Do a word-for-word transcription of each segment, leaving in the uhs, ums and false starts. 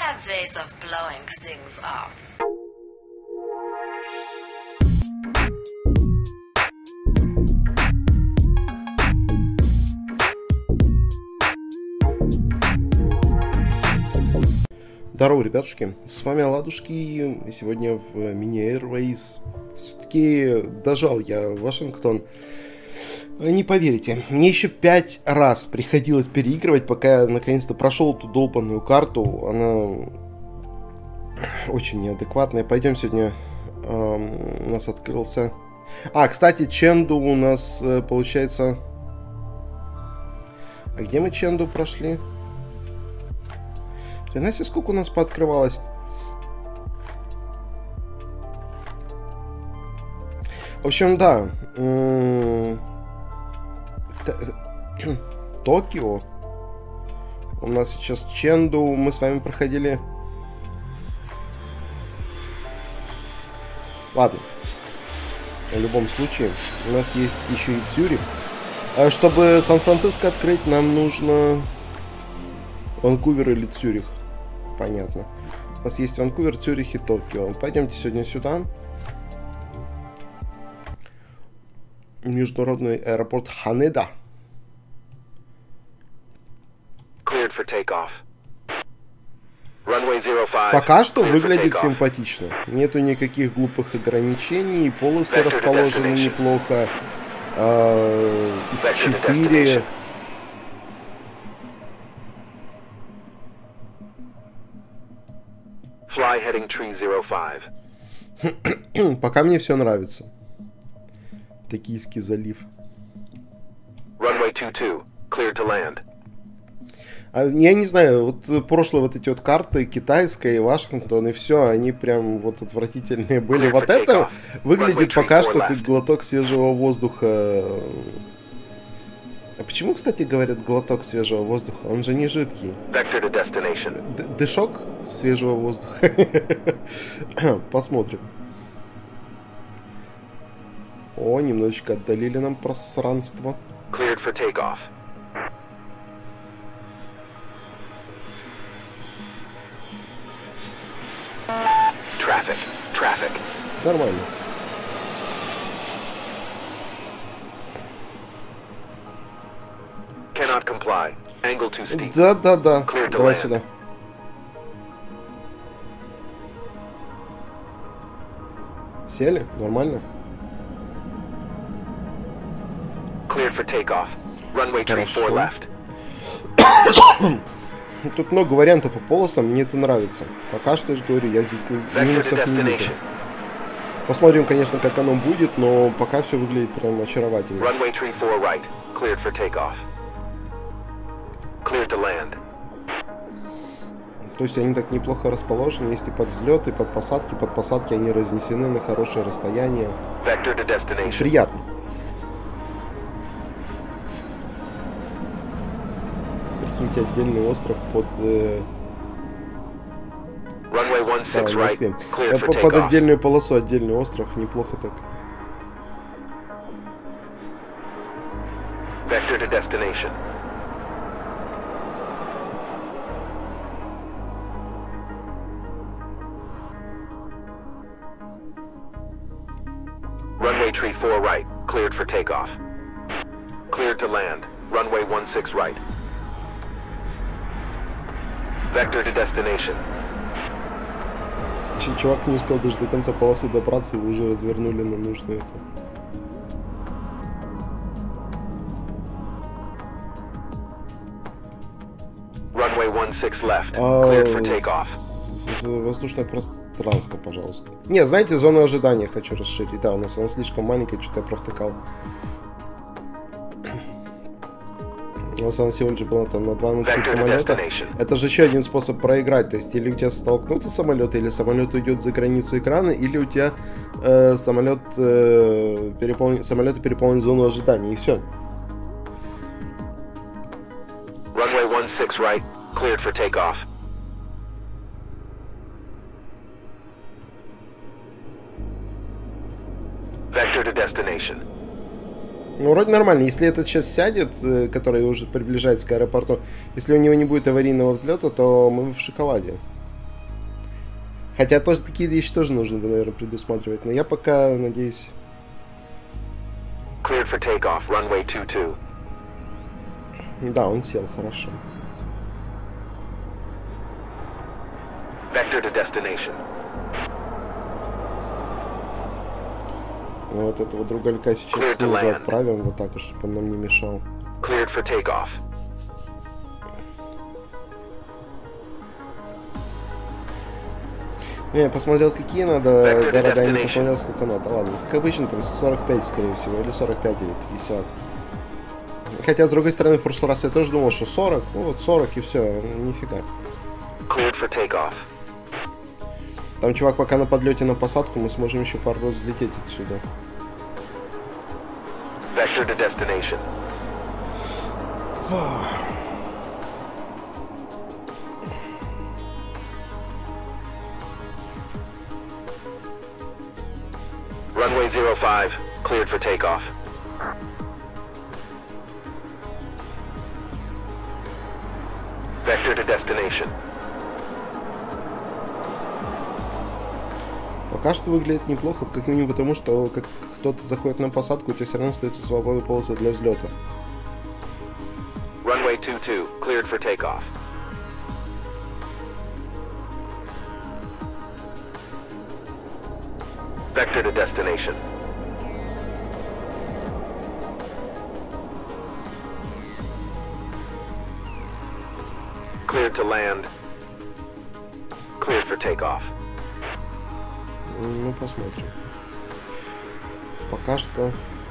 have ways of blowing things up. Здорово, ребятушки, с вами Оладушки, и сегодня в Mini Airways. Все-таки дожал я Вашингтон. Не поверите, мне еще пять раз приходилось переигрывать, пока я наконец-то прошел эту долбанную карту. Она очень неадекватная. Пойдем сегодня, эм, у нас открылся... А, кстати, Ченду у нас, э, получается... А где мы Ченду прошли? Знаете, сколько у нас пооткрывалось? В общем, да. Токио. У нас сейчас Ченду. Мы с вами проходили. Ладно. В любом случае, у нас есть еще и Цюрих. А чтобы Сан-Франциско открыть, нам нужно Ванкувер или Цюрих. Понятно. У нас есть Ванкувер, Цюрих и Токио. Пойдемте сегодня сюда. Международный аэропорт Ханеда. Пока что выглядит симпатично. Нету никаких глупых ограничений. Полосы расположены неплохо. А, их четыре. Fly heading tree zero five. Пока мне все нравится. Токийский залив. Runway two two, cleared to land. А, я не знаю, вот прошлые вот эти вот карты, китайская и Вашингтон, и все, они прям вот отвратительные были. Вот это выглядит пока что как глоток свежего воздуха. А почему, кстати, говорят глоток свежего воздуха? Он же не жидкий. Дышок свежего воздуха. Посмотрим. О, немножечко отдалили нам пространство. Cleared for takeoff. Traffic, traffic. Нормально. Cannot comply. Angle too steep. Да, да, да. Давай land. Сюда. Сели? Нормально? Cleared for takeoff. Runway tree four left. Тут много вариантов по полосам, мне это нравится. Пока что, я же говорю, я здесь ни, минусов не вижу. Посмотрим, конечно, как оно будет, но пока все выглядит прям очаровательно. Runway tree four right. Cleared for takeoff. Cleared to land. То есть они так неплохо расположены, есть и под взлет, и под посадки. Под посадки они разнесены на хорошее расстояние. Vector to destination. Приятно. Прикиньте, отдельный остров под... Э... Runway one six Давай, right. не Cleared for под, под takeoff. отдельную полосу отдельный остров, неплохо так. Vector to destination. Runway tree four right. Cleared for takeoff. Cleared to land. Runway one six right. Vector to destination. Ч чувак не успел даже до конца полосы добраться, его уже развернули на нужную эту. Runway one six left. А, Cleared for takeoff. Воздушное пространство, пожалуйста. Не, знаете, зону ожидания хочу расширить. Да, у нас она слишком маленькая, что-то я провтыкал. У нас она всего лишь была там на два, на три самолета. Это же еще один способ проиграть. То есть, или у тебя столкнутся самолеты, или самолет уйдет за границу экрана, или у тебя э, самолет, э, переполнен, самолеты переполнят зону ожидания, и все. Runway one six right. Cleared for takeoff. Vector to destination. Ну, вроде нормально. Если этот сейчас сядет, который уже приближается к аэропорту, если у него не будет аварийного взлета, то мы в шоколаде. Хотя тоже такие вещи тоже нужно бы, наверное, предусматривать. Но я пока надеюсь... Cleared for takeoff. Runway two two. Да, он сел, хорошо. Vector to destination. Вот этого друголька сейчас снизу отправим, вот так, чтобы он нам не мешал. Cleared for takeoff. Я посмотрел, какие надо города, я не посмотрел, сколько надо. Ладно, как обычно, там сорок пять, скорее всего, или сорок пять, или пятьдесят. Хотя, с другой стороны, в прошлый раз я тоже думал, что сорок, ну вот сорок и все, нифига. Cleared for takeoff. Там, чувак, пока на подлете на посадку, мы сможем еще пару раз взлететь отсюда. Vector to destination. Runway zero five, cleared for takeoff. Vector to destination. Пока что выглядит неплохо, как минимум потому, что как кто-то заходит на посадку, у тебя все равно остается свободная полоса для взлета. Runway two two, cleared for takeoff. Vector to destination. Cleared to land. Cleared for takeoff. Ну, посмотрим. Пока что...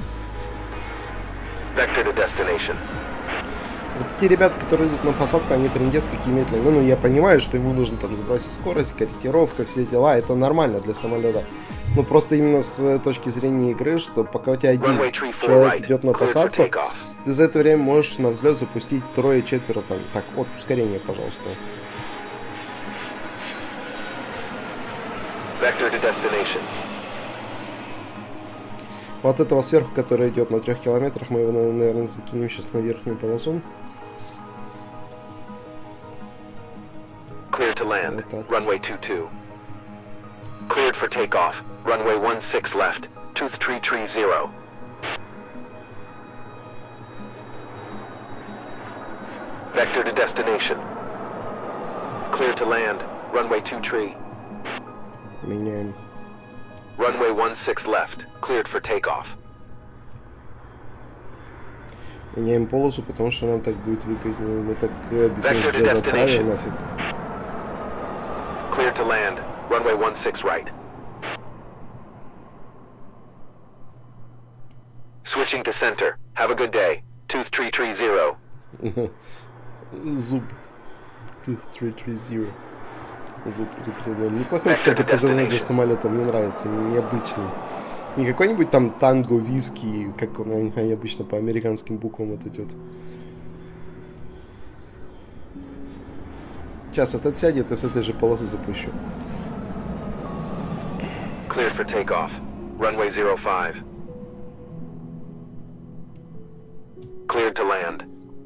Vector to destination. Вот эти ребята, которые идут на посадку, они трындец какие медленные. Ну, ну, я понимаю, что ему нужно там сбросить скорость, корректировка, все дела. Это нормально для самолета. Но просто именно с точки зрения игры, что пока у тебя один человек идет на посадку, ты за это время можешь на взлет запустить трое-четверо там. Так, вот ускорение, пожалуйста. Vector to destination. Вот этого сверху, который идет на трех километрах, мы его, наверное, закинем сейчас на верхнюю полосу. Cleared to land. Runway two two. Cleared for takeoff. Runway one six left. Tooth tree tree zero. Vector to destination. Cleared to land. Runway two tree. Меняем. Runway one six left. Cleared for takeoff. Меняем полосу, потому что нам так будет выгоднее. Мы так без джета отправим нафиг. Cleared to land. Runway one six right. Switching to center. Have a good day. Tooth tree tree zero. Зуб. Tooth tree tree zero. Зуб три три ноль. Неплохой, кстати, позывной для самолета. Мне нравится. Необычный. Не какой-нибудь там танго, виски, как он они обычно по американским буквам это идет. Сейчас этот сядет, и с этой же полосы запущу. Cleared for takeoff. Runway zero five. Cleared to land.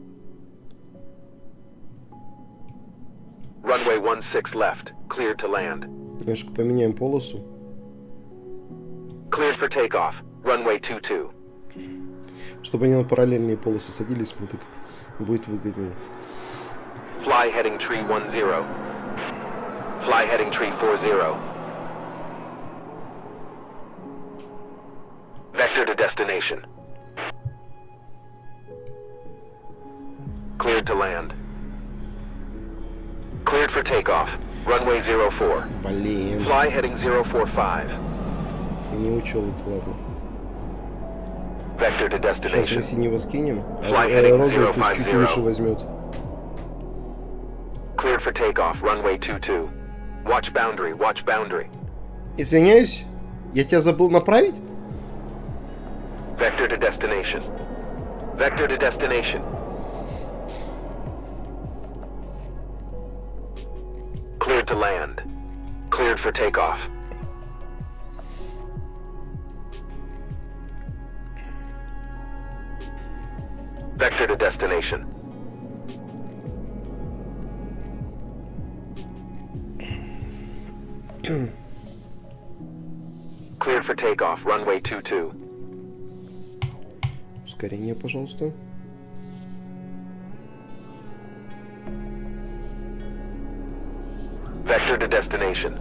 Runway one six left. Cleared to land. Немножко поменяем полосу. Cleared for takeoff. Runway two two. Чтобы они на параллельные полосы садились, мы так будет выгоднее. Fly heading tree one zero. Fly heading tree four zero. Vector to destination. Cleared to land. Cleared for takeoff. Runway zero four. Блин. Fly heading zero four five. Не учел это, ладно. Vector to destination. Сейчас мы синего скинем, а розовый пусть чуть выше возьмет. Cleared for takeoff. Runway two two. Watch boundary. Watch boundary. Извиняюсь, я тебя забыл направить? Vector to destination. Vector to destination. Cleared to land. Cleared for takeoff. Vector to destination. Cleared for takeoff. Runway two two. Ускорение, пожалуйста. Vector to destination.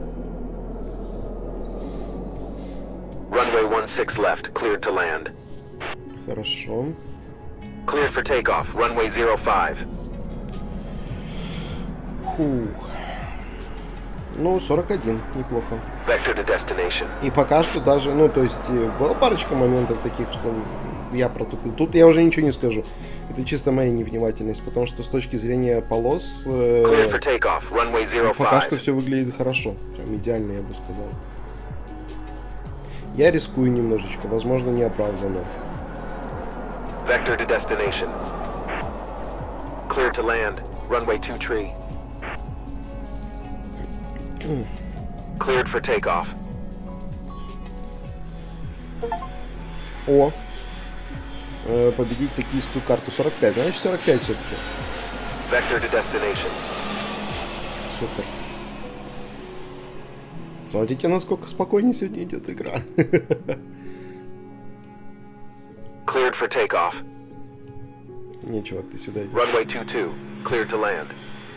Runway one six left. Cleared to land. Хорошо. Cleared for takeoff. Runway zero five. Фух. Ну, сорок один, неплохо. Vector to destination. И пока что даже, ну, то есть, была парочка моментов таких, что я протупил. Тут я уже ничего не скажу. Это чисто моя невнимательность, потому что с точки зрения полос, э, пока что все выглядит хорошо. Прям идеально, я бы сказал. Я рискую немножечко, возможно, неоправданно. Vector to destination. Clear to land. Runway two three. Cleared for takeoff. О! Э, победить токийскую карту сорок пять. Значит, сорок пять все-таки. Vector to destination. Супер. Смотрите, насколько спокойнее сегодня идет игра. Cleared for takeoff. Не, чувак, ты сюда идешь. Runway two two. Cleared to land.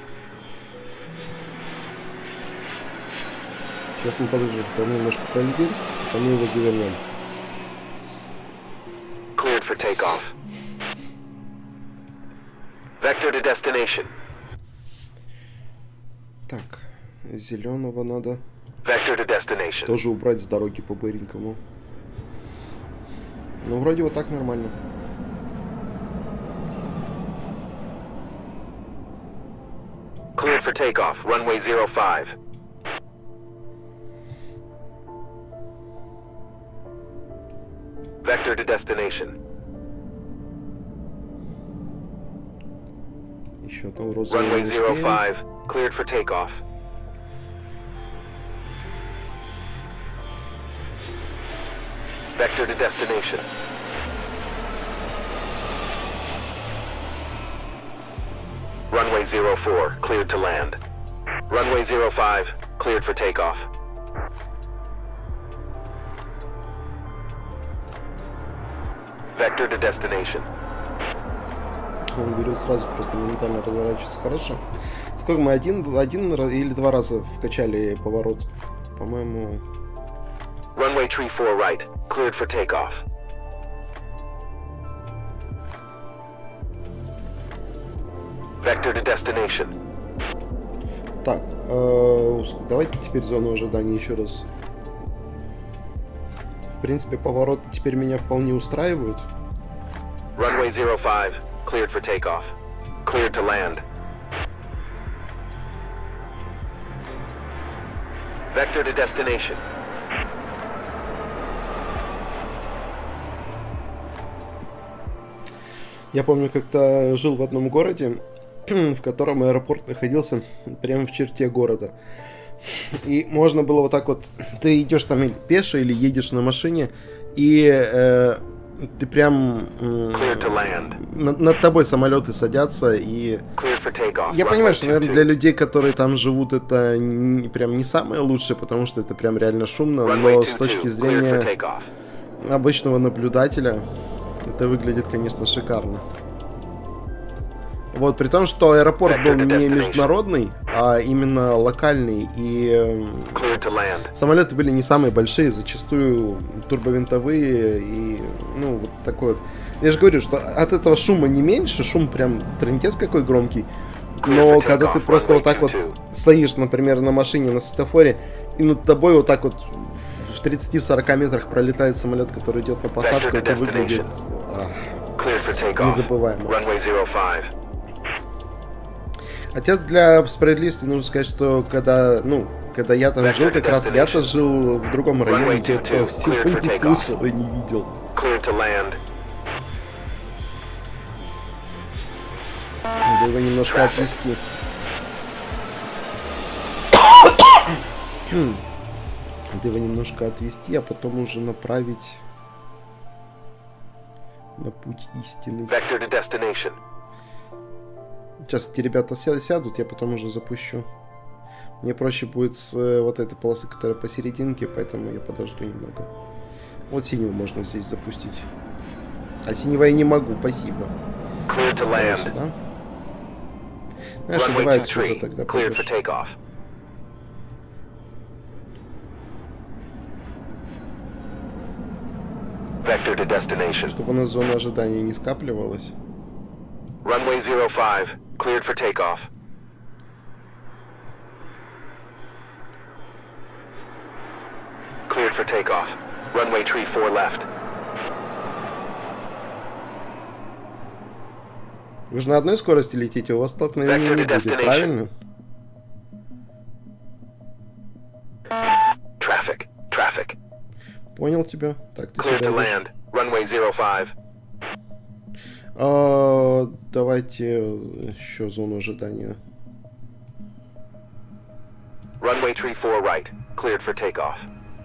Сейчас мы подождем, пока мы немножко пролетим, потом мы его завернем. Cleared for takeoff. Vector to destination. Так, зеленого надо Vector to destination. тоже убрать с дороги по быренькому. Ну, вроде вот так нормально. Cleared for takeoff. Runway zero five. Vector to destination. Еще одного розового Runway не zero успеем. five. Cleared for takeoff. Vector to destination. Runway zero four. Cleared to land. Runway zero five. Cleared for takeoff. Vector to destination. Он берет сразу, просто моментально разворачивается. Хорошо. Сколько мы? Один, один или два раза вкачали поворот? По-моему... Runway tree four right. Cleared for takeoff. Vector to destination. Так, э, давайте теперь зону ожидания еще раз. В принципе, повороты теперь меня вполне устраивают. Runway zero five. Cleared for takeoff. Cleared to land. Vector to destination. Я помню, как-то жил в одном городе, в котором аэропорт находился прямо в черте города. И можно было вот так вот, ты идешь там или пешо, или едешь на машине, и э, ты прям э, над, над тобой самолеты садятся, и я понимаю, что, наверное, для людей, которые там живут, это не, прям не самое лучшее, потому что это прям реально шумно, но с точки зрения обычного наблюдателя это выглядит, конечно, шикарно. Вот, при том, что аэропорт был не международный, а именно локальный, и э, самолеты были не самые большие, зачастую турбовинтовые, и, ну, вот такой вот. Я же говорю, что от этого шума не меньше, шум прям трындец какой громкий, но когда ты просто вот так вот стоишь, например, на машине на светофоре, и над тобой вот так вот в тридцати-сорока метрах пролетает самолет, который идет на посадку, это выглядит ах, незабываемо. Хотя для справедливости нужно сказать, что когда, ну, когда я там жил, как раз я-то жил в другом районе, я этого всего не слышал и не видел. Надо его немножко отвести. Надо его немножко отвести, а потом уже направить на путь истины. Сейчас эти ребята сядут, я потом уже запущу. Мне проще будет с э, вот этой полосы, которая посерединке, поэтому я подожду немного. Вот синего можно здесь запустить. А синего я не могу, спасибо. Давай сюда. Знаешь, давай отсюда тогда пойдешь. Чтобы у нас зона ожидания не скапливалась. Runway zero five, cleared for takeoff. Cleared for takeoff. Runway tree four left. Вы же на одной скорости летите, у вас столкновения не будет, правильно? Traffic, traffic. Понял тебя. Так, ты Cleared сюда to идешь. land. Runway zero five. А, давайте еще зону ожидания. Runway tree four right. Cleared for takeoff.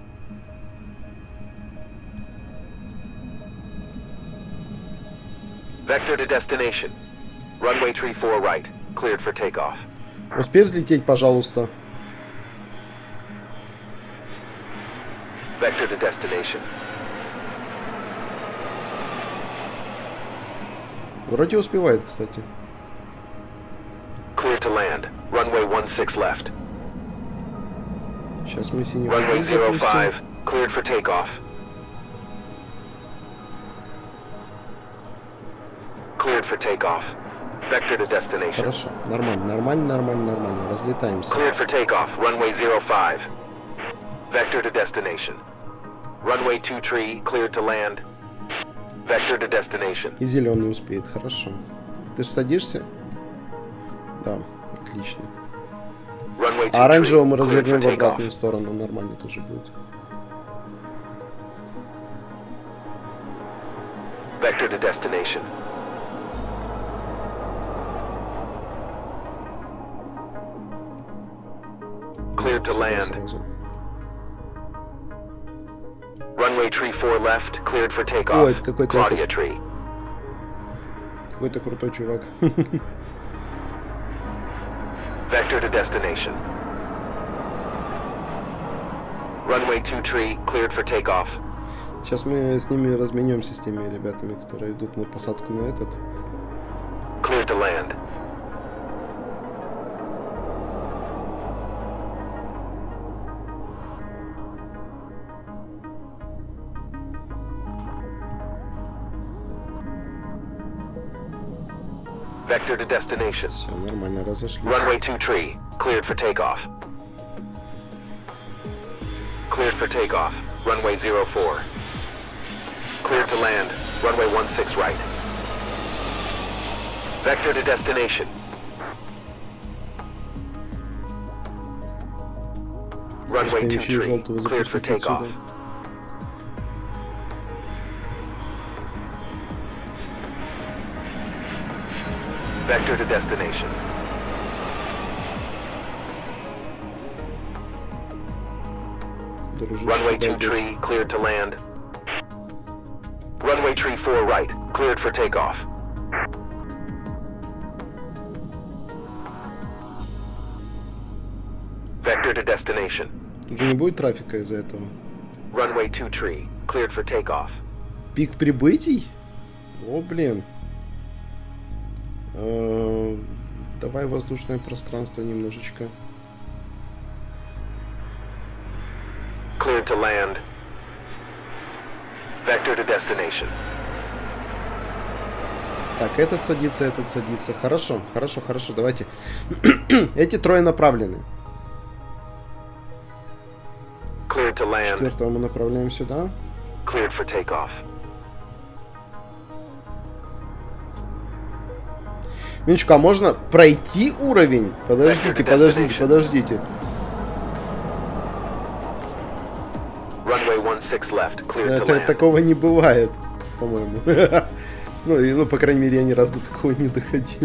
Vector to destination. Runway tree four right. Cleared for takeoff. Успей взлететь, пожалуйста. Vector to destination. Вроде успевает, кстати. Clear to land. Runway one six left. Сейчас мы синего Runway здесь zero запустим. five. Cleared for takeoff. Cleared for takeoff. Vector to destination. Хорошо. Нормально, нормально, нормально, нормально. Разлетаемся. Cleared for takeoff. Runway zero five. Vector to destination. Runway two tree. Cleared to land. Vector to destination. И зеленый успеет, хорошо. Ты же садишься? Да, отлично. Runway two А оранжевого мы tree, cleared развернем for в takeoff. обратную сторону, нормально тоже будет. Vector to destination. Cleared to Сюда land. сразу. Runway tree four left. Cleared for Ой, takeoff. это какой-то Claudia этот- tree. Какой-то крутой чувак. Vector to destination. Runway two tree. Cleared for takeoff. Сейчас мы с ними разменемся, с теми ребятами, которые идут на посадку на этот. Cleared to land. Vector to destination. Все, нормально, разошлись. Runway two tree. Cleared for takeoff. Cleared for takeoff. Runway zero four. Cleared to land. Runway one six right. Vector to destination. Runway two Успеем еще и tree. желтого Cleared for запустить takeoff. отсюда. Vector to destination. Дружище, Runway сюда two идешь. tree. Cleared to land. Runway tree four right. Cleared for takeoff. Vector to destination. Тут же не будет трафика из-за этого. Runway two tree. Cleared for takeoff. Пик прибытий? О, блин. Э, Давай воздушное пространство немножечко. Cleared to land. Vector to destination. Так, этот садится, этот садится. Хорошо, хорошо, хорошо, давайте. Эти трое направлены. Cleared to land. Четвертого мы направляем сюда. Cleared for takeoff. Минчука, а можно пройти уровень? Подождите, подождите, подождите. Runway one six left. Cleared to Это, land. такого не бывает, по-моему. Ну, и, ну, по крайней мере, я ни разу до такого не доходил.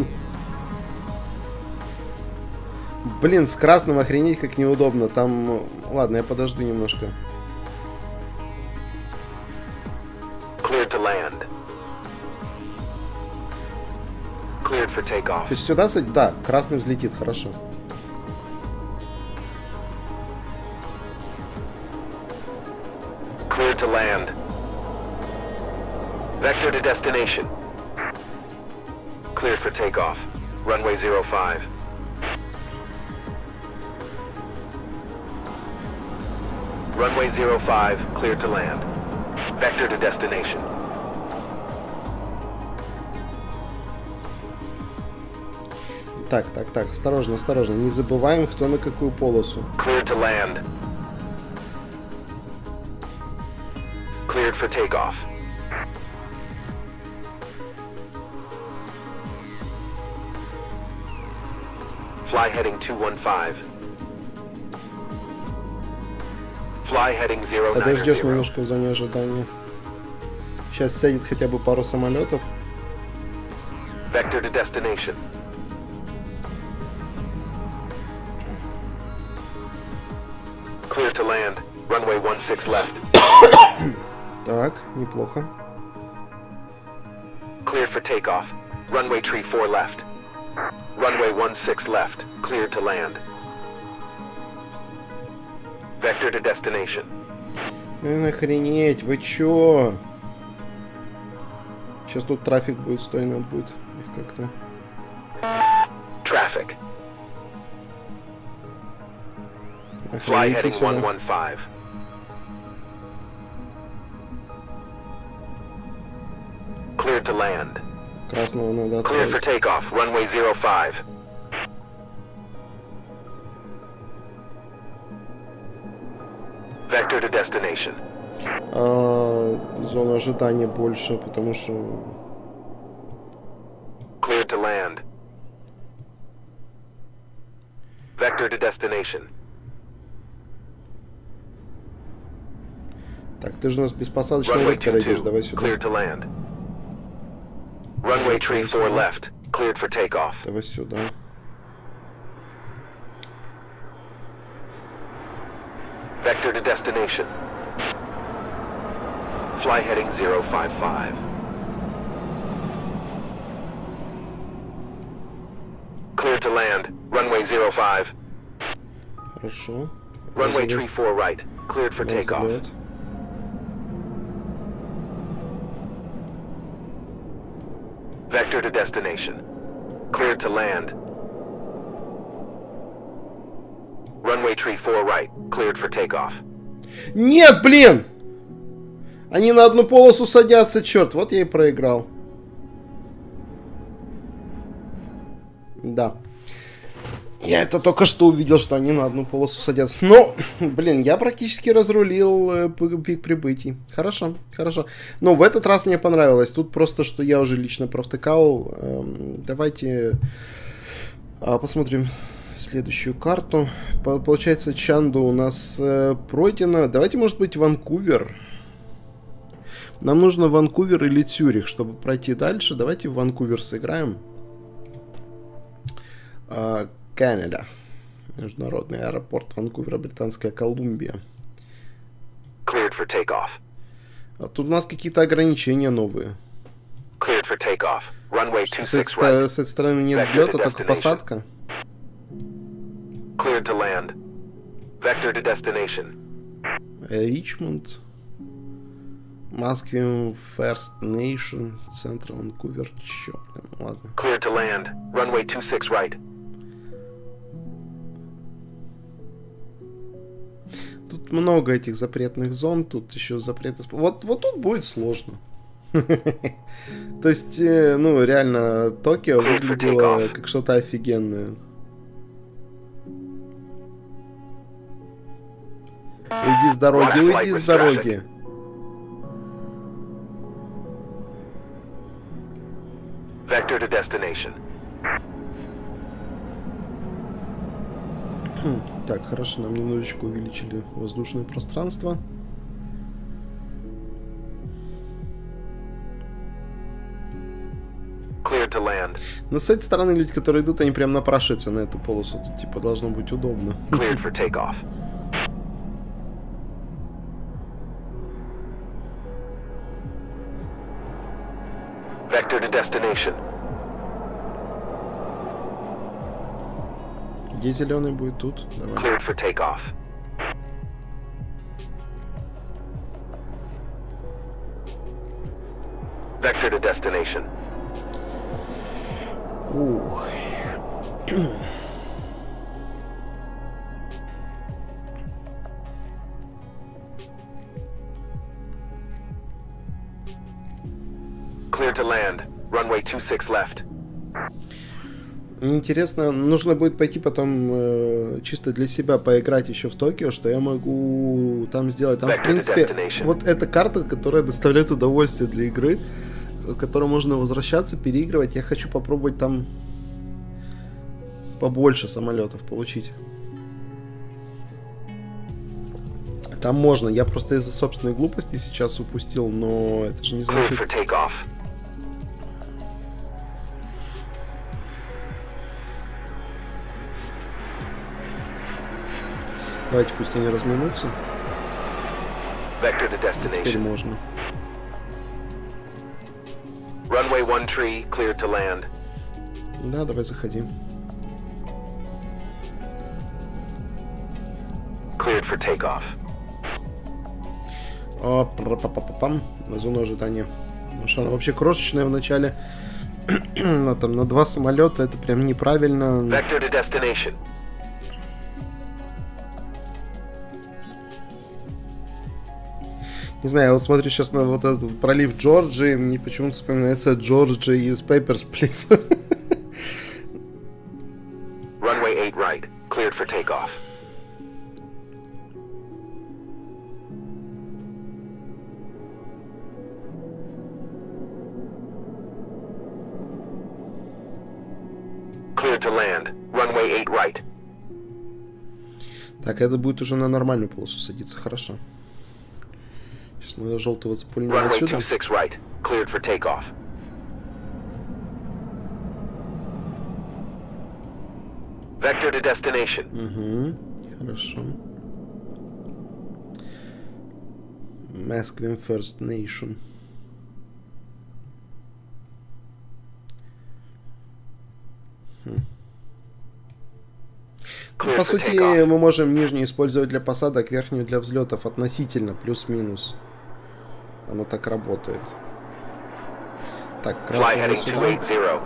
Блин, с красным охренеть как неудобно. Там... Ладно, я подожду немножко. Cleared to land. Cleared for takeoff. То есть сюда садить? Да, красный взлетит, хорошо. Cleared to land. Vector to destination. Cleared for takeoff. Runway zero five. Runway zero five, cleared to land. Vector to destination. Так, так, так, осторожно, осторожно. Не забываем, кто на какую полосу. Cleared to land. Cleared for takeoff. Fly heading two one five. Fly heading zero nine. Подождешь немножко в зоне ожидания. Сейчас сядет хотя бы пару самолетов. Vector to destination. Clear to land. Runway one six left. Так, неплохо. Cleared for takeoff. Runway tree four left. Runway one six left. Cleared to land. Vector to destination. Ну, охренеть, вы чё? Сейчас тут трафик будет, стой, надо будет их как-то... Traffic. Fly heading one one five. Cleared to land. Красного надо Cleared for отправить. takeoff. Runway zero five. Vector to destination. А, зона ожидания больше, потому что... Cleared to land. Vector to destination. Так, ты же у нас без посадочного Runway вектора two идешь, two. давай сюда. Cleared to land. Runway tree four left. Cleared for takeoff. Давай сюда. Vector to destination. Fly heading zero five five. Cleared to land. Runway zero five. Хорошо. Runway Разлет. tree four right. Cleared for takeoff. Разлет. Vector to destination. Cleared to land. Runway tree four right. Cleared for takeoff. Нет, блин! Они на одну полосу садятся, черт, вот я и проиграл. Да. Я это только что увидел, что они на одну полосу садятся. Но, блин, я практически разрулил э, пик прибытий. Хорошо, хорошо. Но в этот раз мне понравилось. Тут просто, что я уже лично провтыкал. Эм, давайте э, посмотрим следующую карту. По получается, Чанду у нас э, пройдено. Давайте, может быть, Ванкувер. Нам нужно Ванкувер или Цюрих, чтобы пройти дальше. Давайте в Ванкувер сыграем. Э, Канада. Международный аэропорт Ванкувера, Британская Колумбия. Cleared for takeoff. А тут у нас какие-то ограничения новые. Cleared for takeoff. Runway two С этой, six right. с этой стороны нет взлета, только посадка. Cleared to land. Vector to destination. Ричмонд. Москве, First Nation, центр Ванкувер. Чё, блин, ладно. Cleared to land. Runway two six right. Тут много этих запретных зон, тут еще запреты... Вот, вот тут будет сложно. То есть, ну, реально, Токио выглядело как что-то офигенное. Уйди с дороги, уйди с дороги. Vector to destination. Так, хорошо, нам немножечко увеличили воздушное пространство. Cleared to land. Но с этой стороны люди, которые идут, они прям напрашиваются на эту полосу. Тут, типа, должно быть удобно. Cleared for takeoff. Vector to destination. Где зеленый будет? Тут. Давай. Cleared for takeoff. Vector to destination. Ух. Clear to land. Runway two six left. Мне интересно, нужно будет пойти потом э, чисто для себя поиграть еще в Токио, что я могу там сделать. Там, в принципе, вот эта карта, которая доставляет удовольствие для игры, к которой можно возвращаться, переигрывать. Я хочу попробовать там побольше самолетов получить. Там можно. Я просто из-за собственной глупости сейчас упустил, но это же не значит... Давайте, пусть они разминутся. Теперь можно. Runway one tree, cleared to land. Да, давай заходи. Cleared for takeoff. О, пам, на зону ожидания. Ну что, она вообще крошечная в начале. на, там, на два самолета, это прям неправильно. Vector to destination. Не знаю, я вот смотрю сейчас на вот этот пролив Джорджии, мне почему-то вспоминается Джорджи из Papers, Please. Runway eight right, cleared for takeoff. Cleared to land. Runway eight right. Так, это будет уже на нормальную полосу садиться, хорошо. Сейчас мы желтого запульнем отсюда. Runway two six right, cleared for takeoff. Vector to destination. Угу, хорошо. Moskvin First Nation. Хм. Ну, по сути, мы можем нижнюю использовать для посадок, верхнюю для взлетов относительно, плюс-минус. Оно так работает. Так, красного сюда.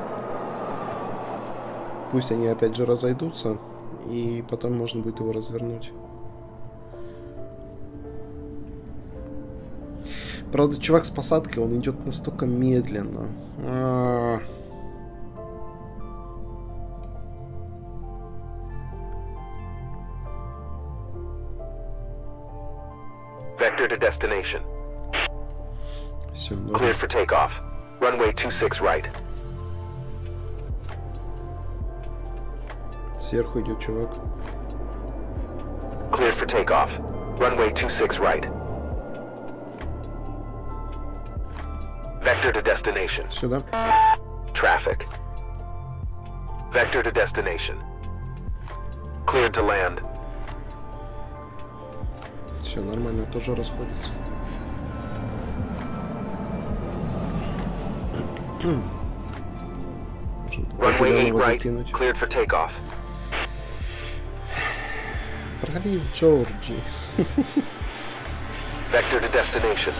Пусть они опять же разойдутся, и потом можно будет его развернуть. Правда, чувак с посадкой, он идет настолько медленно. А-а-а. Vector to destination. Все, cleared for takeoff. Runway two six right. Сверху идет чувак. Cleared for takeoff. Runway two six right. Vector to destination. Сюда. Traffic. Vector to destination. Cleared to land. Все нормально, тоже расходится. Runway eight right, cleared for takeoff. Пролив Джорджи. Vector to destination.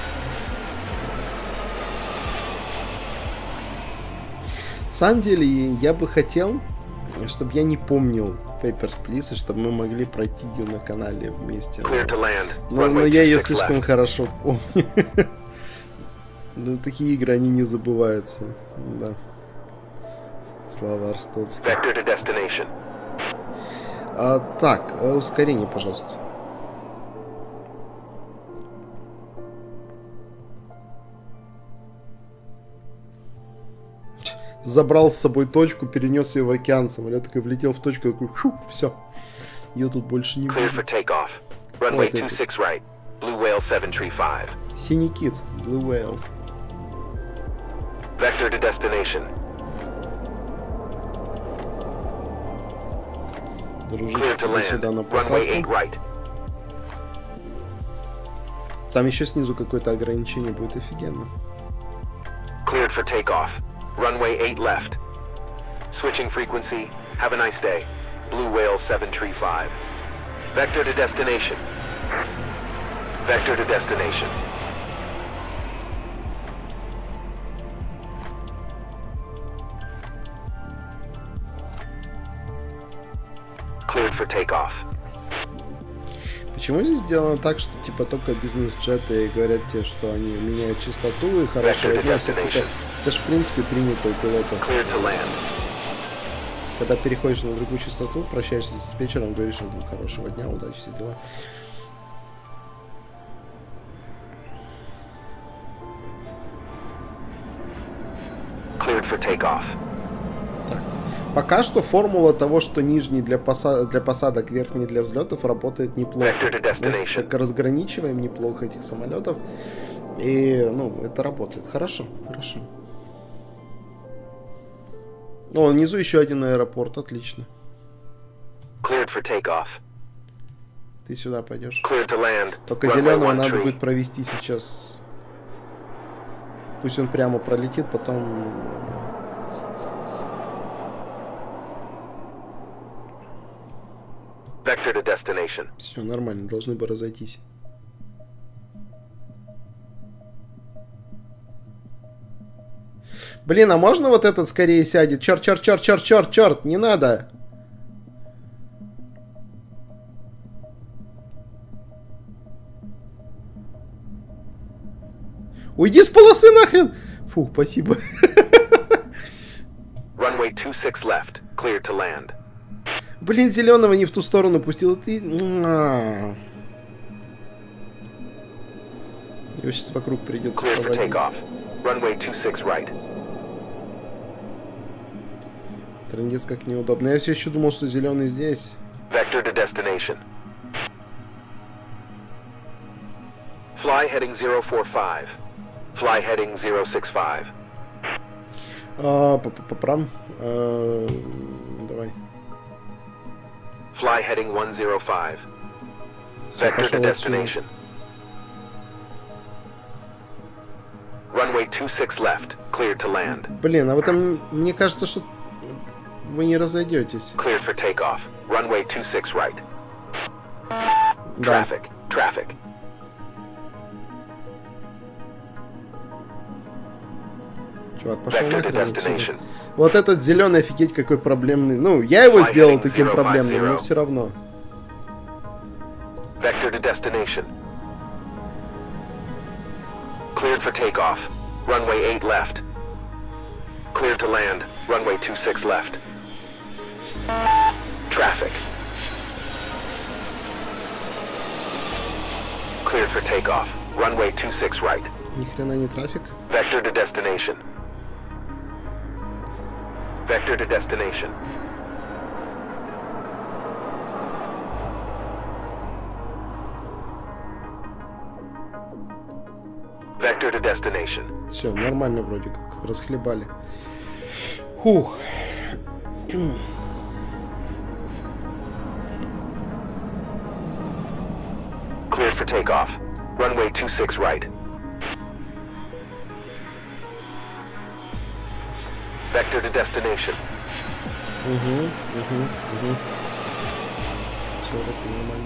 На самом деле, я бы хотел, чтобы я не помнил Papers, Please, и чтобы мы могли пройти ее на канале вместе. Но, но я ее слишком left. хорошо помню. Но такие игры, они не забываются. Да. Слава Арстоцкий. А, так, ускорение, пожалуйста. Забрал с собой точку, перенес ее в океан. Самолет такой влетел в точку, такой, фу, все. Ее тут больше не будет. Вот Синий кит, Blue Whale. Vector to destination. Дружище, сюда на посадку. Right. Там еще снизу какое-то ограничение будет, офигенно. Cleared for takeoff. Runway eight left. Switching frequency. Have a nice day. Blue Whale seven three five. Vector to destination. Vector to destination. Cleared for takeoff. Почему здесь сделано так, что типа только бизнес-джеты говорят тебе, что они меняют частоту и хорошего дня, все это, это же в принципе принято у пилотов. Cleared to land. Когда переходишь на другую частоту, прощаешься с диспетчером, говоришь им хорошего дня, удачи, все дела. Cleared for takeoff. Так. Пока что формула того, что нижний для, поса для посадок, верхний для взлетов, работает неплохо. Мы так разграничиваем неплохо этих самолетов. И, ну, это работает. Хорошо, хорошо. О, внизу еще один аэропорт, отлично. Cleared for takeoff. Ты сюда пойдешь. Cleared to land. Только зеленого надо будет провести сейчас. Пусть он прямо пролетит, потом... Vector to destination. Все нормально, должны бы разойтись. Блин, а можно вот этот скорее сядет? Черт, черт, черт, черт, черт, черт, не надо. Уйди с полосы нахрен! Фух, спасибо. Runway two six left. Cleared to land. Блин, зеленого не в ту сторону пустил. Ты... Его сейчас вокруг придется проводить. Runway two six right. Трындец как неудобно. Я все еще думал, что зеленый здесь. Vector to destination. Fly heading zero four five. Fly heading zero six five. А, по-по-по-прам. Давай. Fly heading one zero five. Vector to destination. Runway two six left. Cleared to land. Блин, а в этом, мне кажется, что вы не разойдетесь. Cleared for takeoff. Runway two six right. Да. Traffic. Traffic. Чувак, пошел нахрен отсюда. Вот этот зеленый, офигеть, какой проблемный. Ну, я его сделал таким проблемным, но все равно. Vector to destination. Cleared for takeoff. Runway eight left. Cleared to land. Runway two six left. Traffic. Cleared for takeoff. Runway two six right. Ни хрена не трафик. Vector to destination. Vector to destination. Vector to destination. Все, нормально вроде как. Расхлебали. Фух. Cleared for takeoff. Runway two six right. Vector to destination. Угу, угу, угу. Все, это нормально.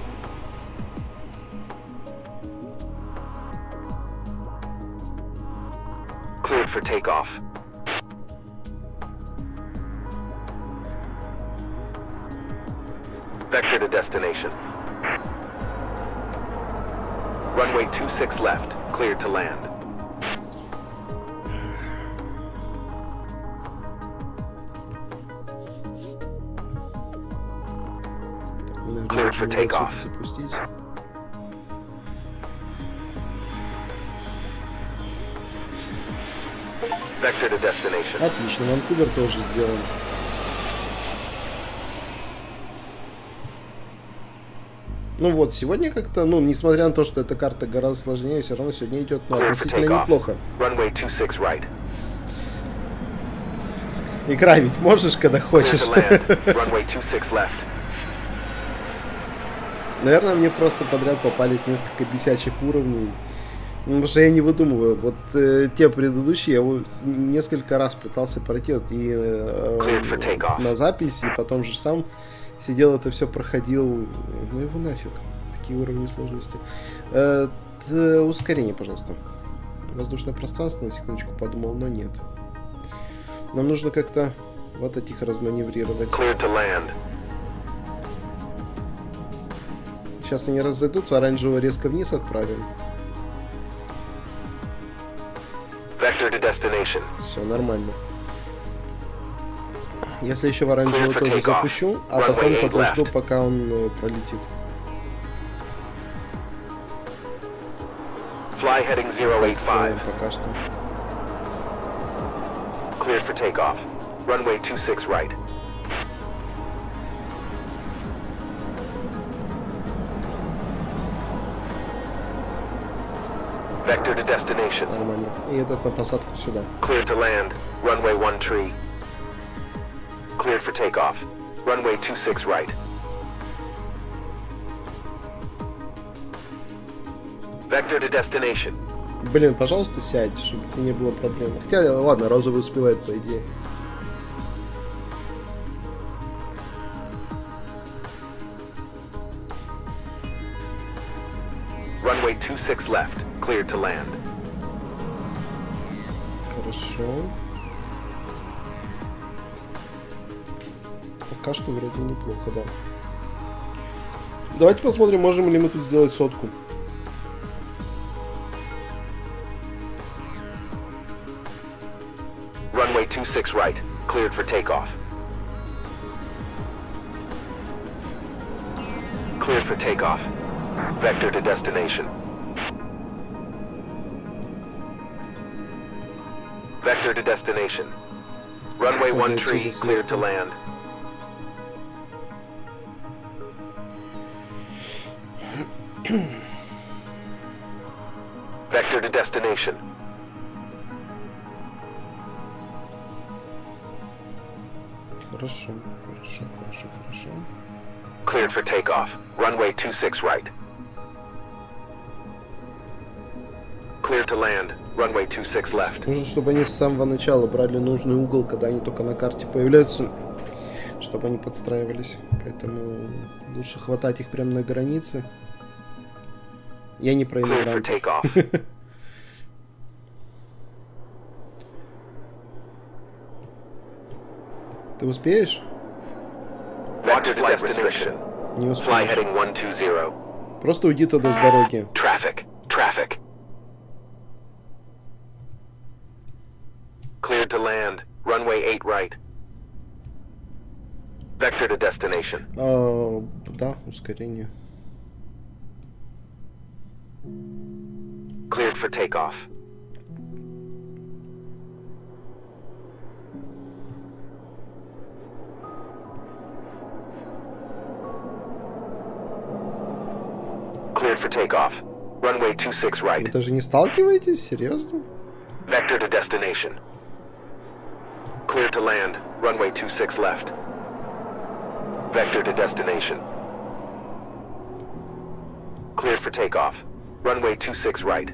Cleared for takeoff. Vector to destination. Runway two six left. Cleared to land. Cleared for takeoff. Vector to destination. Отлично, Ванкувер тоже сделан. Ну вот, сегодня как-то, ну, несмотря на то, что эта карта гораздо сложнее, все равно сегодня идет, ну, относительно неплохо. Runway two six right. Игра ведь можешь, когда хочешь. Runway two six left. Наверное, мне просто подряд попались несколько бесячих уровней. Ну, потому что я не выдумываю. Вот э, те предыдущие я вот несколько раз пытался пройти вот, и э, на запись, и потом же сам сидел, это все проходил. Ну его нафиг. Такие уровни сложности. Э, т, ускорение, пожалуйста. Воздушное пространство, на секундочку подумал, но нет. Нам нужно как-то вот этих разманеврировать. Cleared to land. Сейчас они разойдутся, оранжевого резко вниз отправим. Vector to destination. Все, нормально. Если еще в оранжевого тоже запущу, а потом подожду, пока он э, пролетит. Fly heading zero eight five. Пока что. Cleared for takeoff. Runway two six right. Vector to destination. Нормально. И этот на посадку сюда. Cleared to land. Runway one tree. Cleared for takeoff. Runway two six right. Vector to destination. Блин, пожалуйста, сядь, чтобы не было проблем. Хотя, ладно, розовый успевает, по идее. Runway two six left. Cleared to land. Хорошо. Пока что вроде неплохо, да. Давайте посмотрим, можем ли мы тут сделать сотку. Runway two six right. Cleared for takeoff. Cleared for takeoff. Vector to destination. Vector to destination. Runway one tree. Cleared to land. Vector to destination. Хорошо, хорошо, хорошо, хорошо. Cleared for takeoff. Runway two six right. Cleared to land. Runway two six left. Нужно, чтобы они с самого начала брали нужный угол, когда они только на карте появляются, чтобы они подстраивались. Поэтому лучше хватать их прямо на границе. Я не про иммигрантов. Ты успеешь? Не успеешь. Просто уйди тогда с дороги. Traffic. Traffic. Cleared to land. Runway eight right. Vector to destination. А, да, ускорение. Cleared for takeoff. Cleared for takeoff. Runway two six right. Вы даже не сталкиваетесь? Серьезно? Vector to destination. Cleared to land. Runway two six left. Vector to destination. Cleared for takeoff. Runway two six right.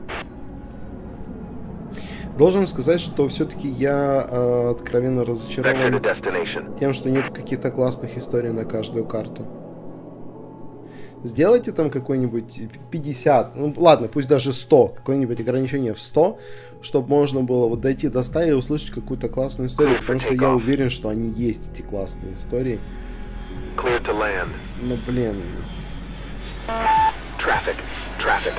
Должен сказать, что все-таки я э, откровенно Vector to разочарован destination. тем, что нет каких-то классных историй на каждую карту. Сделайте там какой-нибудь пятьдесят, ну ладно, пусть даже сто, какое-нибудь ограничение в сто, чтобы можно было вот дойти до ста и услышать какую-то классную историю, потому что я уверен, что они есть, эти классные истории. Cleared to land. Ну блин. Traffic. Traffic.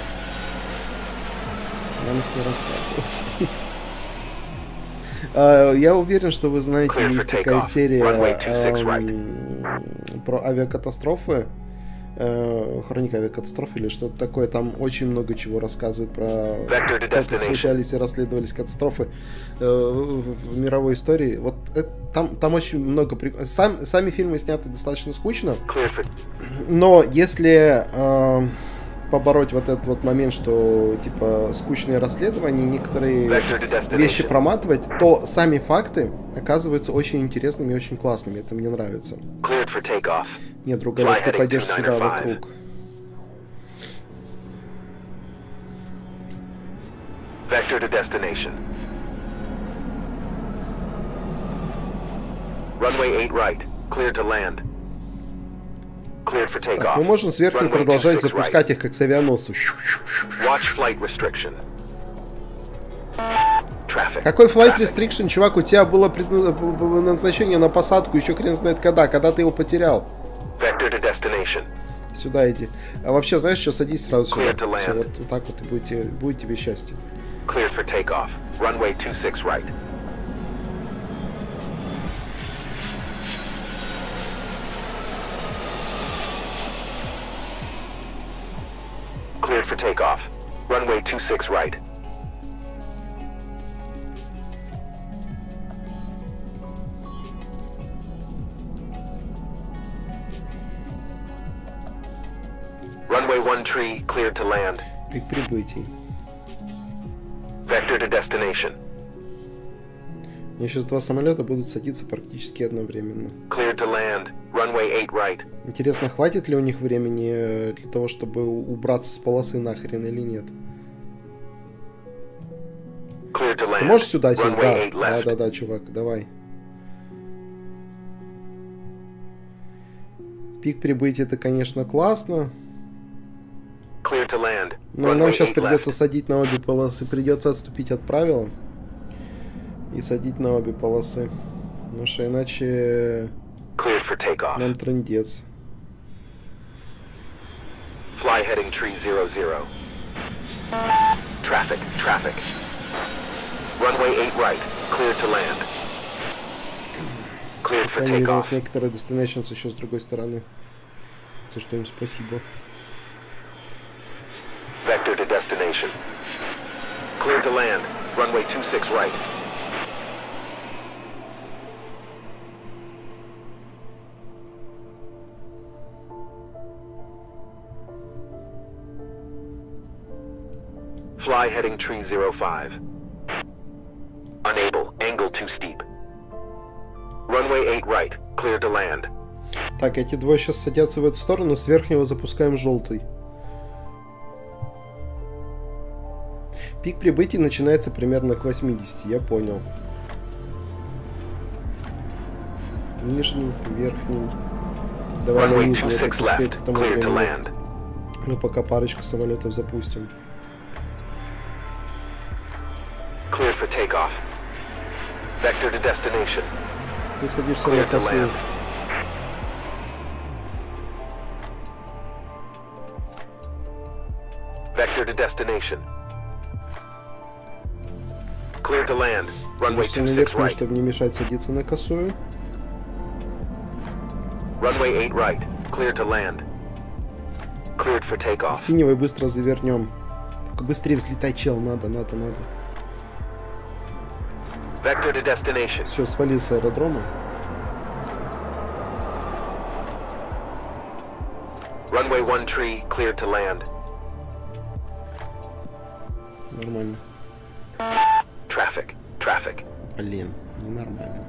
Нам их не рассказывать. Uh, я уверен, что вы знаете, есть такая серия um, про авиакатастрофы, uh, хроника авиакатастроф или что-то такое. Там очень много чего рассказывают про то, как случались и расследовались катастрофы uh, в, в мировой истории. Вот это, там, там очень много прик... Сам, сами фильмы сняты достаточно скучно, но если uh, побороть вот этот вот момент, что типа скучные расследования, некоторые вещи проматывать, то сами факты оказываются очень интересными и очень классными. Это мне нравится. Нет, друга, ты пойдешь сюда вокруг. Vector to destination. Runway eight right. Cleared to land. Так, мы можем с верхней продолжать запускать их как с авианосцев. Какой flight restriction, чувак? У тебя было назначение на посадку еще хрен знает когда, когда ты его потерял. Сюда иди. А вообще, знаешь что, садись сразу сюда. Clear to land. Все, вот, вот так вот и будет, будет тебе счастье. Cleared for takeoff. Runway two six right. Cleared for takeoff. Runway two six right. Runway one tree cleared to land. Пик прибытий. Vector to destination. Мне сейчас два самолета будут садиться практически одновременно. Cleared to land. Runway eight right. Интересно, хватит ли у них времени для того, чтобы убраться с полосы нахрен или нет? Cleared to land. Ты можешь сюда сесть? Runway Да, eight да, left. да, да, чувак, давай. Пик прибытия это, конечно, классно. Cleared to land. Но нам Runway сейчас eight придется left. садить на обе полосы. Придется отступить от правила. И садить на обе полосы. Потому что иначе Cleared for takeoff. нам трындец. Fly heading tree zero zero. Traffic, traffic. Runway eight right. Cleared to land. Cleared По for крайней мере, у нас takeoff. некоторые destinations еще с другой стороны. За что им спасибо. Vector to destination. Cleared to land. Runway two six right. Fly heading tree zero five. Unable. Angle too steep. Runway eight right. Cleared to land. Так, эти двое сейчас садятся в эту сторону. С верхнего запускаем желтый. Пик прибытия начинается примерно к восьмидесяти, я понял. Нижний, верхний. Давай на Runway two нижний, six это успеть left. к тому Cleared to времени. land. Мы пока парочку самолетов запустим. Cleared for takeoff. Vector to destination. Ты садишься на Cleared to косую. land. Vector to destination. Cleared to land. Runway Садишься на two six верхнюю, right. чтобы не мешать садиться на косую. Runway eight right. Cleared to land. Cleared for takeoff. Синего и быстро завернем. Только быстрее взлетай, чел. Надо, надо, надо. Vector to destination. Все, свали с аэродрома. Runway one tree. Cleared to land. Нормально. Traffic. Traffic. Блин, ненормально.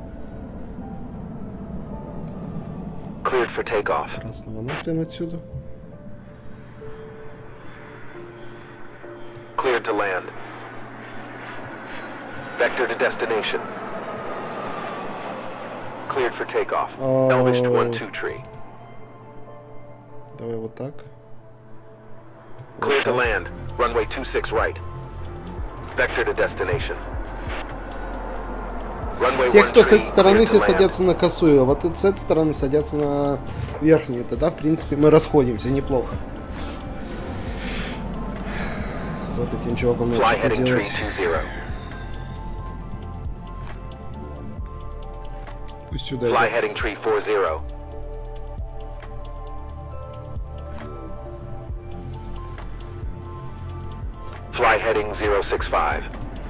Cleared for takeoff. Красного нахрен отсюда. Cleared to land. Vector to destination. Cleared for takeoff. Oh. Elvish one two tree. Давай вот так. Clear Вот to так. land. Runway two six right. Vector to destination. Runway Все, one кто с tree, этой стороны, clear to все land. садятся на косую, а вот с этой стороны садятся на верхнюю. Тогда, в принципе, мы расходимся неплохо. С вот этим чуваком надо Fly что-то heading tree делать. two zero. Пусть сюда Fly идет. heading tree four zero. Fly heading zero six five.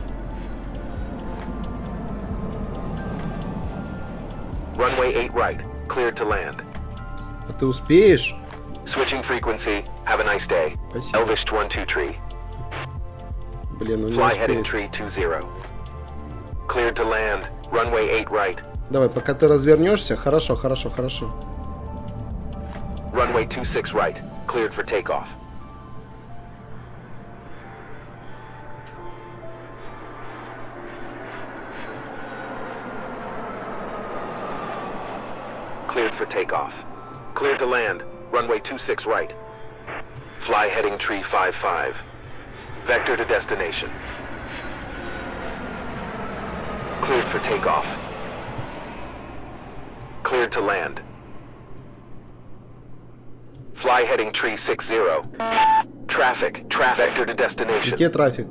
Runway eight right. Cleared to land. А ты успеешь? Switching frequency. Have a nice day. Спасибо. Elvish one two tree. Блин, он не Fly heading успеет. tree two zero. Cleared to land. Runway eight right. Давай, пока ты развернешься. Хорошо, хорошо, хорошо. Runway two six right. Cleared for takeoff. Cleared for takeoff. Cleared to land. Runway two six right. Fly heading tree five five. Vector to destination. Cleared for takeoff. Cleared to land. Fly heading tree six zero. Traffic. Traffic. Vector to destination. Где трафик?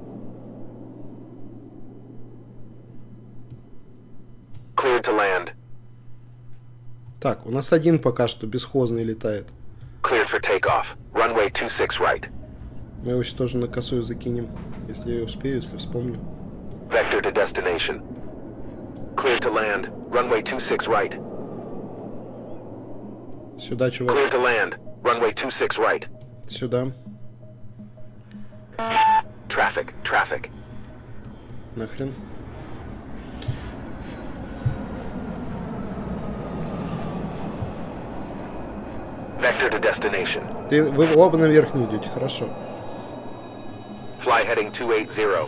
Cleared to land. Так, у нас один пока что бесхозный летает. Cleared for takeoff. Runway two six right. Мы его сейчас тоже на косую закинем. Если я успею, если вспомню. Vector to destination. Cleared to land. Runway two six right. Сюда, чувак. Cleared to land. Runway two six right. Сюда. Traffic. Traffic. Нахрен. Vector to destination. Ты, вы оба наверх не идете, хорошо. Fly heading two eight zero.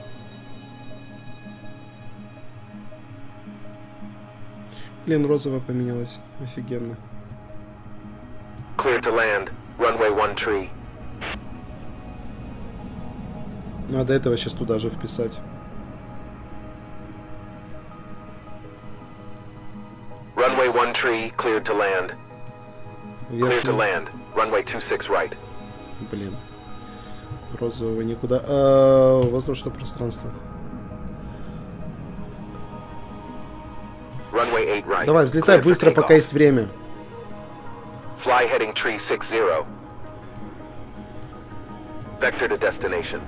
Блин, розовая поменялась. Офигенно. Cleared to land. Runway one tree. Надо этого сейчас туда же вписать. Runway one tree. Cleared to land. Cleared to Верхний. land. Runway two six right. Блин. Розового никуда. А, воздушное пространство. Runway eight right. Давай, взлетай Cleared for быстро, пока takeoff. есть время. Fly heading tree six zero. Vector to destination.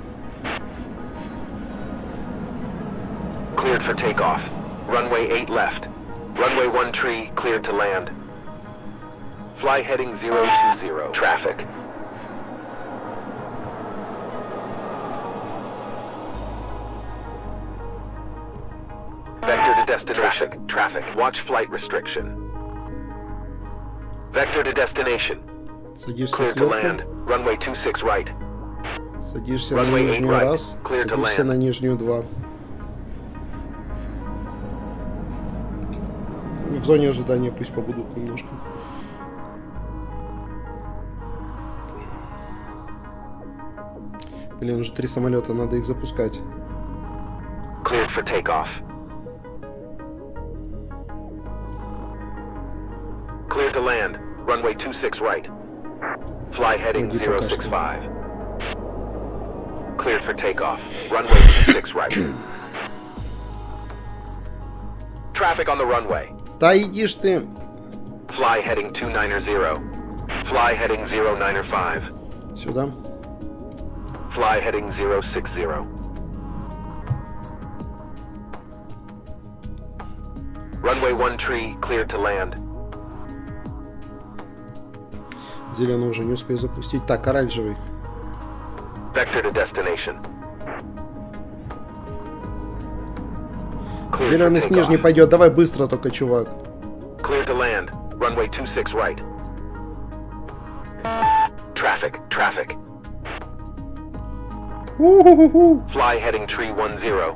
Cleared for takeoff. Runway eight left. Runway one tree cleared to land. Fly heading zero two zero. Traffic. Vector to destination. Traffic. Traffic. Watch flight restriction. Vector to destination. Садишься Clear to land. сверху. Runway two six right. Садишься на Runway eight нижнюю right. раз. Clear to Садишься land. на нижнюю два. В зоне ожидания пусть побудут немножко. Блин, уже три самолета, надо их запускать. Cleared for takeoff. Cleared to land. Runway two six right. Fly heading Вроде zero пока six что. five. Cleared for takeoff. Runway two six right. Traffic on the runway. Да иди ж ты. Fly heading two nine zero. Fly heading zero nine five. Сюда. Fly heading zero six zero. Runway one tree cleared to land. Зеленый уже не успею запустить. Так, оранжевый. Vector to destination. Cleared for Зеленый с takeoff. нижней пойдет. Давай быстро только, чувак. Cleared to land. Runway two six right. Traffic. Traffic. У-ху-ху-ху. Fly heading tree one zero.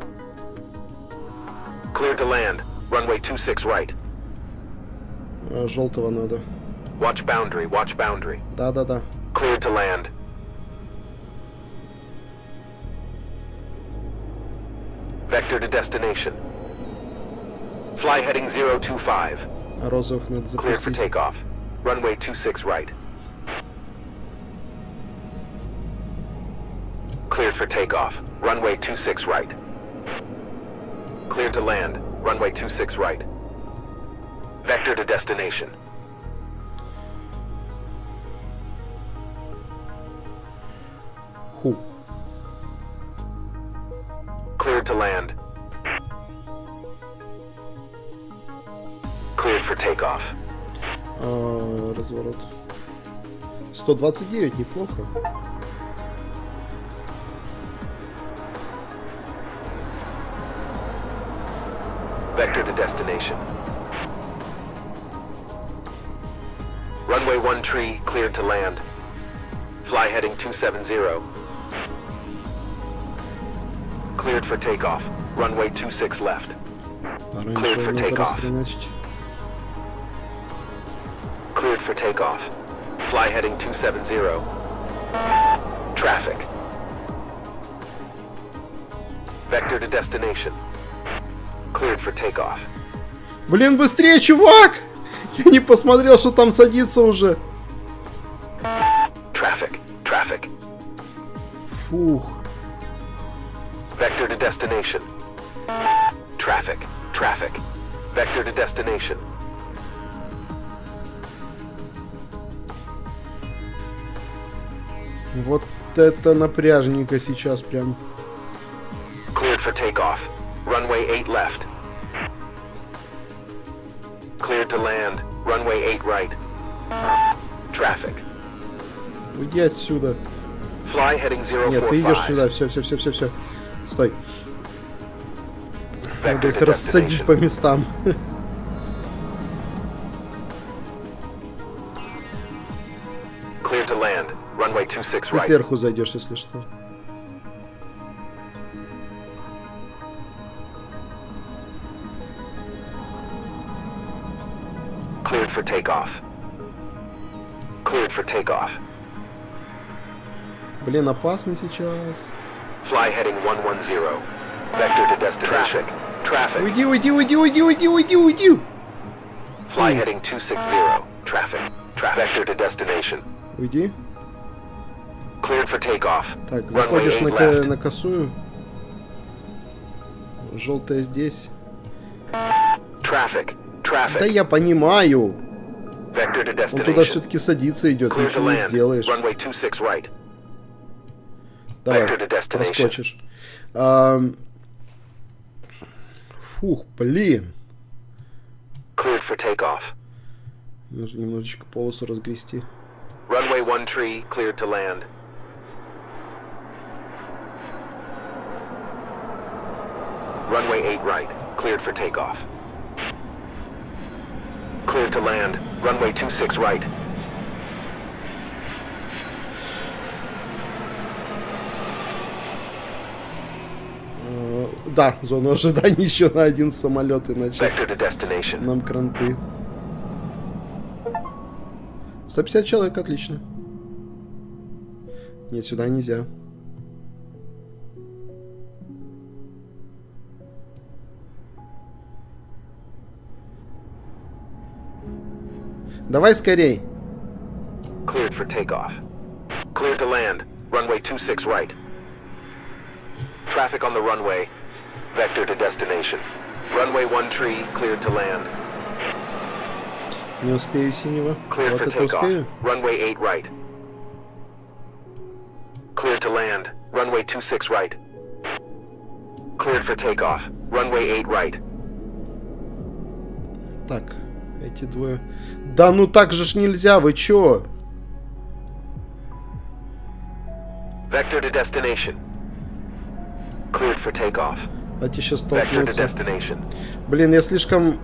Cleared to land. Runway two six right. А, желтого надо. Watch boundary. Watch boundary. Да-да-да. Cleared to land. Vector to destination. Fly heading zero two five. А розовых надо Cleared for запустить. takeoff. Runway two six right. Cleared for takeoff. Runway two six right. Cleared to land. Runway two six right. Vector to destination. Ху. Cleared to land. Cleared for takeoff. А, разворот. сто двадцать девять, неплохо. Vector to destination. Runway one tree cleared to land. Fly heading two seven zero. Cleared for takeoff. Runway two six left. Оранжевый for надо takeoff. расхреначить. Cleared for takeoff. Fly heading two seven zero. Traffic. Vector to destination. Cleared for takeoff. Блин, быстрее, чувак! Я не посмотрел, что там садится уже. Traffic. Фух. Vector to destination. Traffic. Traffic. Vector to destination. Вот это напряжненько сейчас прям. Cleared for takeoff. Runway eight left. Cleared to land. Runway eight right. Traffic. Уйди отсюда. Fly heading zero Нет, four ты идешь five. сюда. Все, все, все, все, все. Стой. Vector Надо их to рассадить destination. по местам. Cleared to land. Runway two six Ты right. сверху зайдешь, если что. Cleared for takeoff. Cleared for takeoff. Блин, опасно сейчас. Fly heading one one zero. Vector to destination. Traffic. Уйди, уйди, уйди, уйди, уйди, уйди, уйди. Fly heading two six zero. Traffic. Traffic. Vector to destination. Уйди. Cleared for takeoff. Так, Runway заходишь на, eight ко- left. на косую. Желтая здесь. Traffic. Traffic. Да я понимаю. Vector to Он туда destination. все-таки садиться идет, Clear to ничего не land. сделаешь. Runway two six right. Давай, Vector to destination. проскочишь. Ам, Фух, блин. Cleared for takeoff. Нужно немножечко полосу разгрести. Runway one tree. Cleared to land. Runway eight right. Cleared for takeoff. Cleared to land. Runway two six right. Э, Да, зону ожидания еще на один самолет, иначе Vector to destination. нам кранты. сто пятьдесят человек, отлично. Нет, сюда нельзя. Давай скорей. Cleared for takeoff. Cleared to land. Runway two six right. Traffic on the runway. Vector to destination. Runway one tree. Cleared to land. Не успею синего. Cleared Вот for это takeoff. успею. Runway eight right. Cleared to land. Runway two six right. Cleared for takeoff. Runway eight right. Так, эти двое. Да ну так же ж нельзя, вы чё? Vector to destination. Cleared for takeoff. Эти сейчас Vector to столкнутся. destination. Блин, я слишком...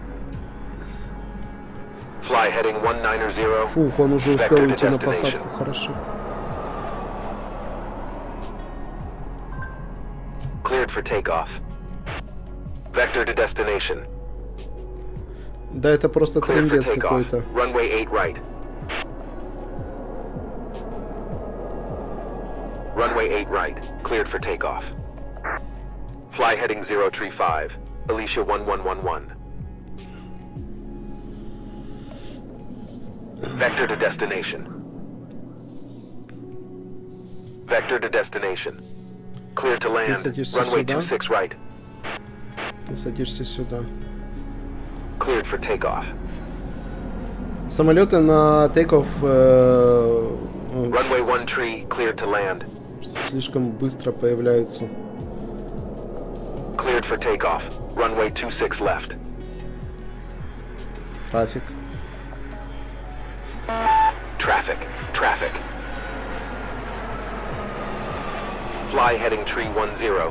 Fly heading one nine zero. Фух, он уже успел Vector to уйти на destination. посадку, хорошо. Cleared for takeoff. Vector to destination. Да это просто Cleared for трындец takeoff. какой-то. Runway eight right. Runway eight right. Cleared for takeoff. Fly heading zero three five. Alicia one one one one. Vector to destination. Vector to destination. Cleared to land. садишься Runway сюда. two six right. Ты садишься сюда. Cleared for takeoff. Самолеты на тейк-офф э, э, Runway one tree. Cleared to land. слишком быстро появляются. Cleared for takeoff. Runway two six left. Трафик. Traffic. Traffic. Fly heading tree one zero.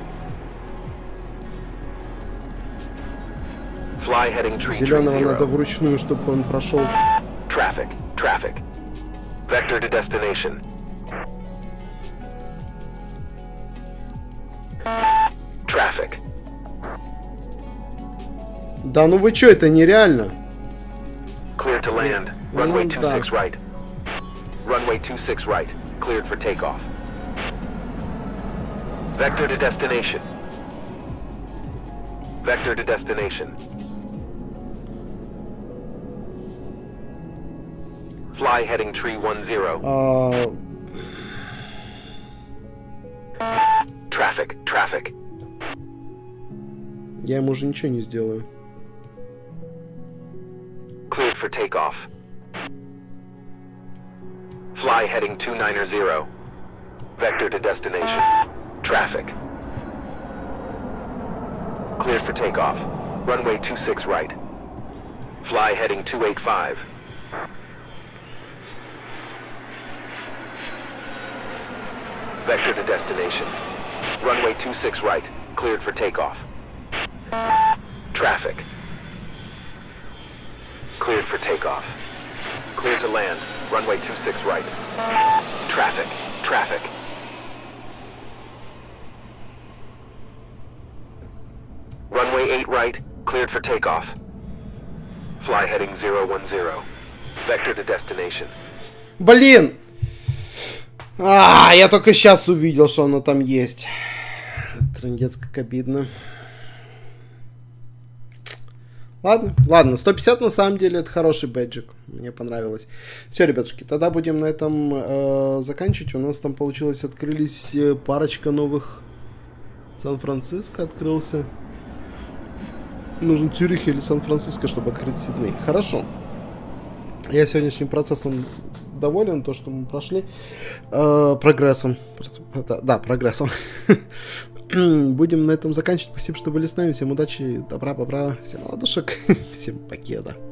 Fly heading tree three Зеленого надо zero. вручную, чтобы он прошел. Traffic. Traffic. Vector to destination. Traffic. Да ну вы чё, это нереально. Cleared to land. Ну, Runway two да. six right. Runway two six right. Cleared for takeoff. Vector to destination. Vector to destination. Fly heading tree one zero. А, Traffic, traffic. Я ему уже ничего не сделаю. Cleared for takeoff. Fly heading two nine zero. Vector to destination. Traffic. Cleared for takeoff. Runway two six right. Fly heading two eight five. Vector to destination. Runway two six right. Cleared for takeoff. Traffic. Cleared for takeoff. Cleared to land. Runway two six right. Traffic. Traffic. Runway eight right. Cleared for takeoff. Fly heading zero one zero. Vector to destination. Блин! А, я только сейчас увидел, что оно там есть. Трындец, как обидно. Ладно, ладно, сто пятьдесят на самом деле это хороший бэджик. Мне понравилось. Все, ребятушки, тогда будем на этом э, заканчивать. У нас там получилось, открылись парочка новых. Сан-Франциско открылся. Нужен Цюрих или Сан-Франциско, чтобы открыть Сидней. Хорошо. Я сегодняшним процессом доволен, то, что мы прошли. Э, прогрессом. Да, да, прогрессом. Будем на этом заканчивать. Спасибо, что были с нами. Всем удачи, добра, бобра, всем ладушек. Всем покеда.